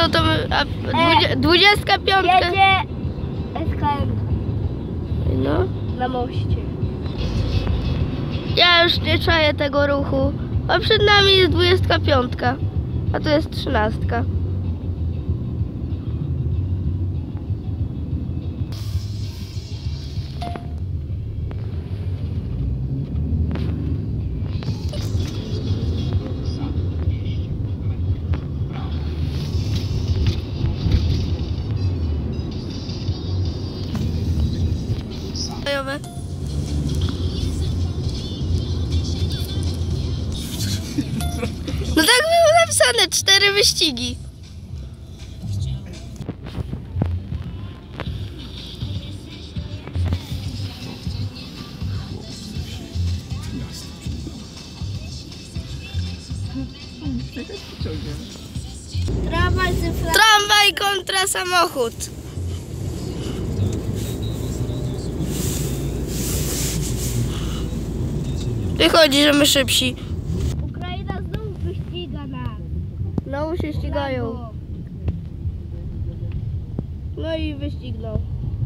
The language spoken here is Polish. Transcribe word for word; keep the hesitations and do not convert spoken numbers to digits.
no to my, a dwudzie, dwudziestka piątka. Jedzie S K M No. na moście. Ja już nie czaję tego ruchu. A przed nami jest dwudziestka piątka. A tu jest trzynastka. No tak było napisane, cztery wyścigi. Tramwaj z Tramwaj kontra samochód. Wychodzi, że my szybsi. Ukraina znów wyściga nas. Znowu się ścigają. Brawo. No i wyścignął.